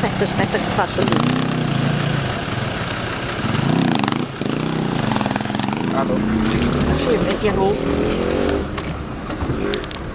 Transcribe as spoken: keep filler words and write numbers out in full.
Aspetta, aspetta che passa lì. Vado. Ah sì, vediamo.